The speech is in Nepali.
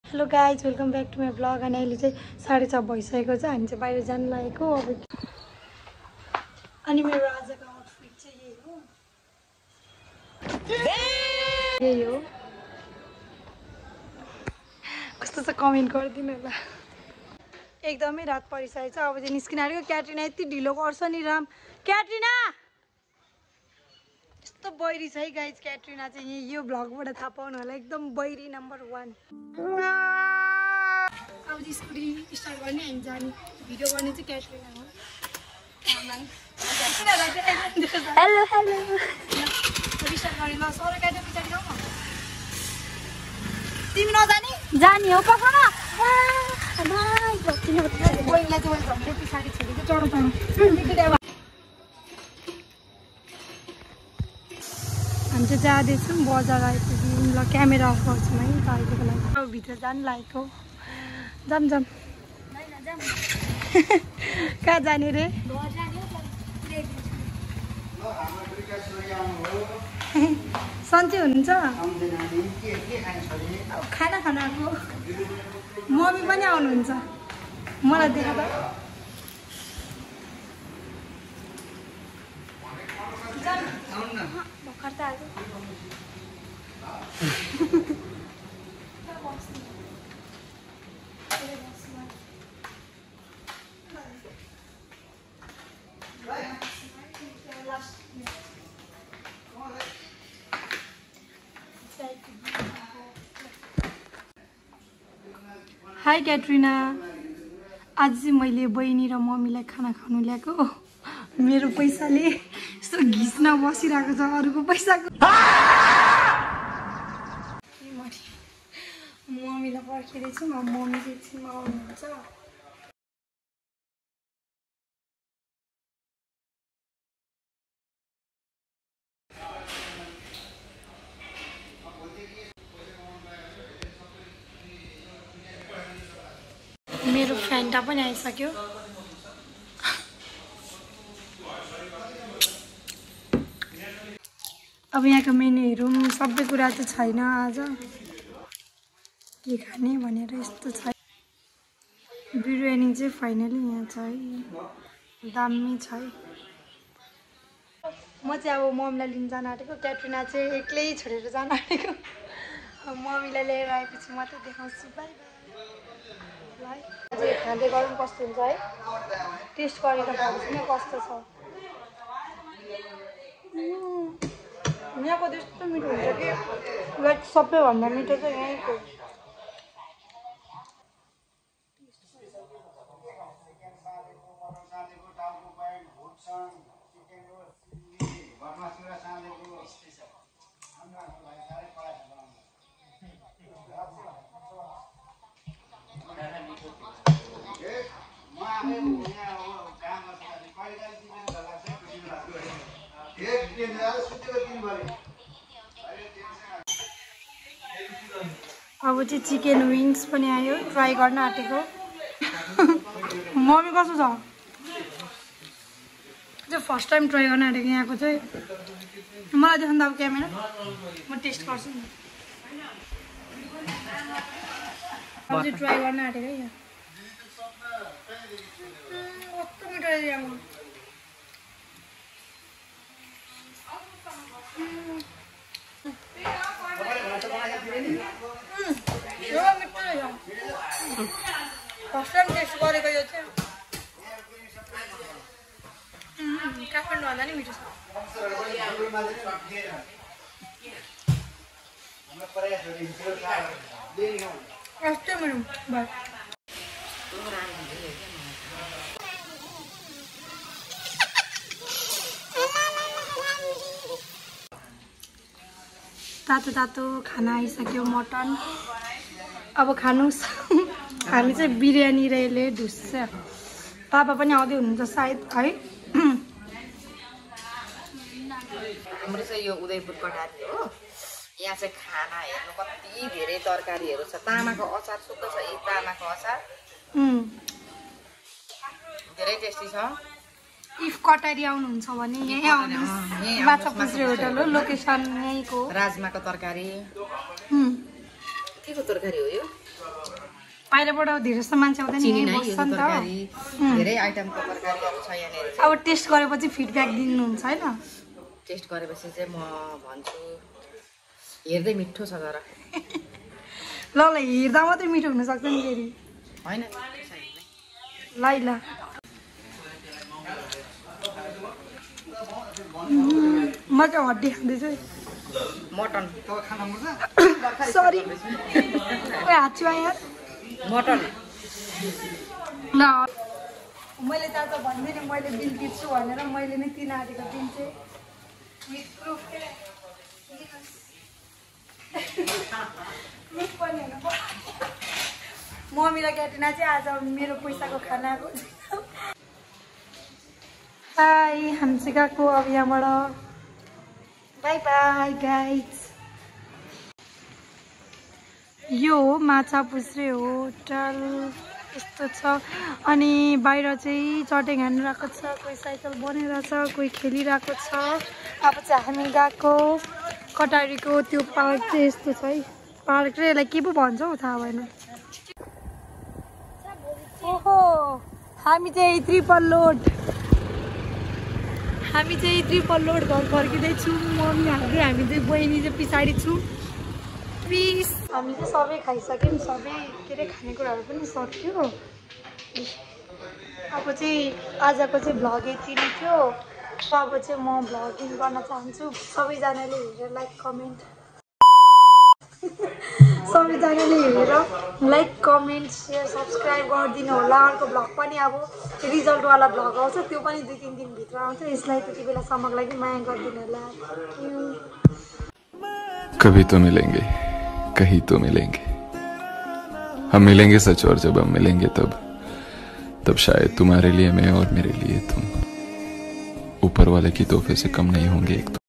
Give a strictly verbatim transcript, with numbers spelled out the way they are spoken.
Hello guys welcome back to my blog. अनि अहिले चाहिँ साढे छ भइसकेको छ। हामी चाहिँ बाहिर जानु लागेको अब। अनि मेरो आजको आउटफिट चाहिँ यही हो यही हो कस्तो छ कमेन्ट गरिदिनु होला। एकदमै रात परिसकेको छ। अब चाहिँ निस्किन आएको। क्याट्रिना यति ढिलो गर्छ नि राम। क्याट्रिना यस्तो बैरी छ है गाइज। क्याट्रिना चाहिँ यही यो भ्लगबाट थाहा पाउनु होला। एकदम बैरी नम्बर वान। अब चाहिँ स्कुटी स्टार्ट गर्ने हामी जाने भिडियो गर्ने चाहिँ क्याट्रिना हो। हेलो हेलो स्टार्ट गर्ने ल। सर क्याट्रिना पछाडि जाऊ न। तिमी नजाने जाने हो पख न। बहिनीलाई चाहिँ मैले झन्डै पछाडि छोडेको चढो चढो। हामी चाहिँ जाँदैछौँ बजार आइपुग्यौँ। ल क्यामेरा अफ गर्छौँ है त अहिलेको लागि। अब भित्र जानु लागेको। जाम जाम कहाँ जाने रे? सन्चै हुनुहुन्छ? खाना खानाको मम्मी पनि आउनुहुन्छ। मलाई देखा त भर्खर त आज हाई क्याट्रिना। आज चाहिँ मैले बहिनी र मम्मीलाई खाना खानु ल्याएको। मेरो पैसाले यस्तो घिच्न बसिरहेको छ अरूको पैसाको। मम्मीलाई पर्खिँदैछु। मम्मी चाहिँ एकछिनमा आउनुहुन्छ। मेरो फ्यान्टा पनि आइसक्यो। अब यहाँको मेन्यूहरू पनि सबै कुरा चाहिँ छैन। आज के खाने भनेर यस्तो छ। बिरयानी चाहिँ फाइनली यहाँ छ है। दामी छ है। म चाहिँ अब मम्मीलाई लिन जान आँटेको। क्याट्रिना चाहिँ एक्लै छोडेर जान आँटेको। अब मम्मीलाई लिएर आएपछि म त देखाउँछु। Bye bye. अझै खाँदै गरौँ कस्तो हुन्छ है। टेस्ट गरेर भन्छु न कस्तो छ। यहाँको त्यस्तो मिठो हुन्छ कि लाइक सबैभन्दा मिठो चाहिँ यहीँको। अब चाहिँ चिकन विङ्स पनि आयो। ट्राई गर्न आँटेको। मम्मी कस्तो छ? चाहिँ फर्स्ट टाइम ट्राई गर्न आँटेको यहाँको चाहिँ। मलाई देखाउनु त अब क्यामेरा। म टेस्ट गर्छु नि। अब चाहिँ ट्राई गर्न आँटेको यहाँ। कस्तो मिठो रहेछ यहाँको। फर्स्ट टाइम टेस्ट गरेको यो चाहिँ। काठमाडौँ भन्दा नि मिठो छ। यस्तै मिठो भयो। तातो तातो खाना आइसक्यो। मटन अब खानुहोस्। हामी चाहिँ बिरयानी र यसले ढुस्छ। पापा पनि आउँदै हुनुहुन्छ सायद है। हाम्रो चाहिँ यो उदयपुर कटारी हो। यहाँ चाहिँ खाना हेर्नु कति धेरै तरकारीहरू छ। तामाको अचार शुद्ध छ। यी तामाको अचार धेरै टेस्टी छ। इफ कटारी आउनुहुन्छ भने यहीँ आउनुहोस्। माछा पुछ्रे होटल हो। लोकेसन यहीँको। राजमाको तरकारी। के को तरकारी हो यो? बाहिरबाट धेरै जस्तो मान्छे आउँदैन चिनी यहीँ नै बस्छ यो नि त तरकारी धेरै आइटमको तरकारीहरू छ यहाँनिर अब टेस्ट गरेपछि फिडब्याक दिनुहुन्छ होइन टेस्ट गरेपछि चाहिँ म भन्छु हेर्दै मिठो छ तर ल ल हेर्दा मात्रै मिठो हुनसक्छ नि फेरि होइन ल ल म चाहिँ हड्डी खाँदैछु मटन सरी हात छु यार मटन ल मैले त आज भन्दै नि मैले बिल तिर्छु भनेर मैले नै तिन आँटेको दिन चाहिँ विथ प्रुफ प्रुफ पनि होइन मम्मी र क्याटिना चाहिँ आज मेरो पैसाको खाना आएको हाई हामी चाहिँ गएको अब यहाँबाट बाई बाई गाइज यो हो माछा पुछ्रे होटल यस्तो छ अनि बाहिर चाहिँ चट्याङ हानिरहेको छ कोही साइकल बनाइरहेको छ कोही खेलिरहेको छ अब चाहिँ हामी गएको कटारीको त्यो पार्क चाहिँ यस्तो छ है पार्क चाहिँ यसलाई के पो भन्छ हौ थाहा भएन ओहो हामी चाहिँ ट्रिपल लोड हामी चाहिँ ट्रिपल लोड घर फर्किँदैछौँ मम्मी हाल्दै हामी चाहिँ बहिनी चाहिँ पछाडि छौँ प्लिज हामी चाहिँ सबै खाइसक्यौँ सबै के अरे खानेकुराहरू पनि सक्यो अब चाहिँ आजको चाहिँ भ्लग यति नै थियो अब चाहिँ म भ्लगिङ गर्न चाहन्छु सबैजनाले हेरेर लाइक कमेन्ट सबैजनाले हेरेर लाइक कमेन्ट सेयर सब्सक्राइब गरिदिनु होला अर्को भ्लग पनि अब रिजल्टवाला भ्लग आउँछ त्यो पनि दुई तिन दिनभित्र आउँछ यसलाई त्यति बेलासम्मको लागि माया गरिदिनु होला कभी तो मिलेंगे कहीं तो मिलेंगे हम मिलेंगे सच और जब हम मिलेंगे तब तब शायद तुम्हारे लिए मैं और मेरे लिए तुम ऊपर वाले की तोहफे से कम नहीं होंगे एक तो